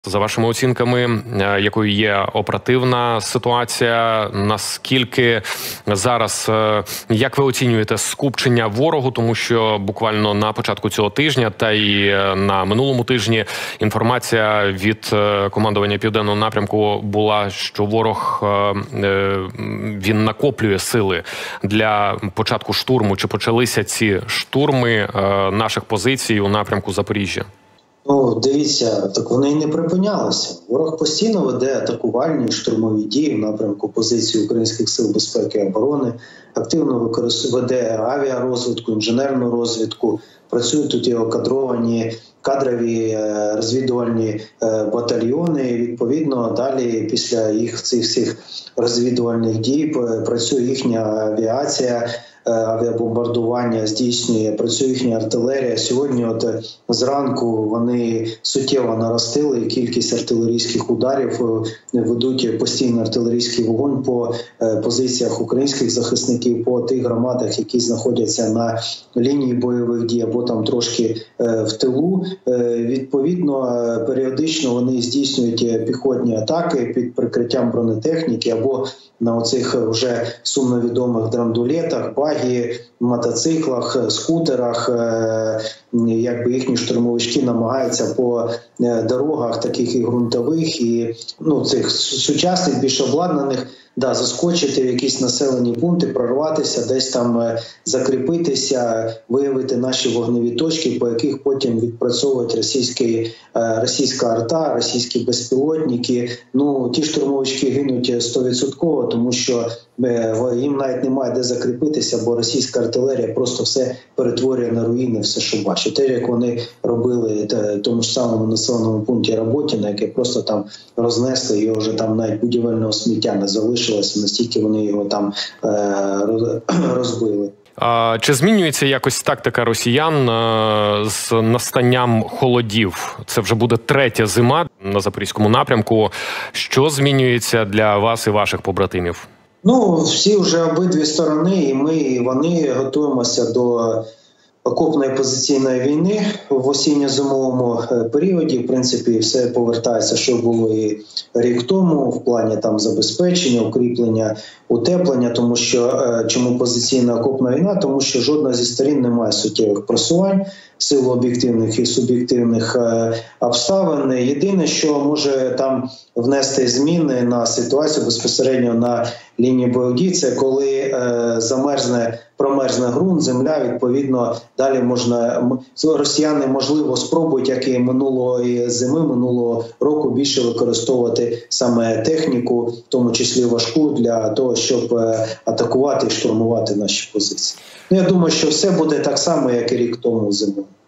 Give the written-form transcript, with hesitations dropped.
За вашими оцінками, якою є оперативна ситуація, наскільки зараз, як ви оцінюєте скупчення ворогу, тому що буквально на початку цього тижня та й на минулому тижні інформація від командування Південного напрямку була, що ворог, він накоплює сили для початку штурму. Чи почалися ці штурми наших позицій у напрямку Запоріжжя? Ну, дивіться, так вони і не припинялися. Ворог постійно веде атакувальні штурмові дії в напрямку позиції Українських сил безпеки і оборони, активно веде авіарозвідку, інженерну розвідку, працюють тут його кадрові розвідувальні батальйони. І, відповідно, далі після їх цих всіх розвідувальних дій працює їхня авіація, авіабомбардування здійснює, працює їхня артилерія. Сьогодні зранку вони суттєво наростили кількість артилерійських ударів, ведуть постійно артилерійський вогонь по позиціях українських захисників, по тих громадах, які знаходяться на лінії бойових дій або там трошки в тилу. Відповідно, періодично вони здійснюють піхотні атаки під прикриттям бронетехніки або на оцих вже сумно відомих драндулетах, багі, мотоциклах, скутерах. Якби їхні штурмовички намагаються по дорогах таких і ґрунтових, і цих сучасних, більш обладнаних, заскочити в якісь населені пункти, прорватися, десь там закріпитися, виявити наші вогневі точки, по яких потім відпрацьовують російська арта, російські безпілотники. Ті штурмовички гинуть 100%, тому що їм навіть немає де закріпитися, бо російська артилерія просто все перетворює на руїни, все, що бачить. Те, як вони робили в тому ж самому населеному пункті Роботіна, яке просто там рознесли, його вже там навіть будівельного сміття не залишилося, настільки вони його там розбили. Чи змінюється якось тактика росіян з настанням холодів? Це вже буде третя зима на Запорізькому напрямку. Що змінюється для вас і ваших побратимів? Всі вже обидві сторони, і ми, і вони готуємося до окопної позиційної війни в осінньо-зимовому періоді. В принципі, все повертається, що було і рік тому, в плані там забезпечення, укріплення, утеплення. Тому що, чому позиційна окопна війна? Тому що жодна зі сторін не має суттєвих просувань, в силу об'єктивних і суб'єктивних обставин. Єдине, що може там внести зміни на ситуацію безпосередньо на лінії бойових дій, це коли промерзне ґрунт, земля, відповідно, далі росіяни, можливо, спробують, як і минулої зими, минулого року, більше використовувати саме техніку, в тому числі важку, для того, щоб атакувати і штурмувати наші позиції. Я думаю, що все буде так само, як і рік тому зимою.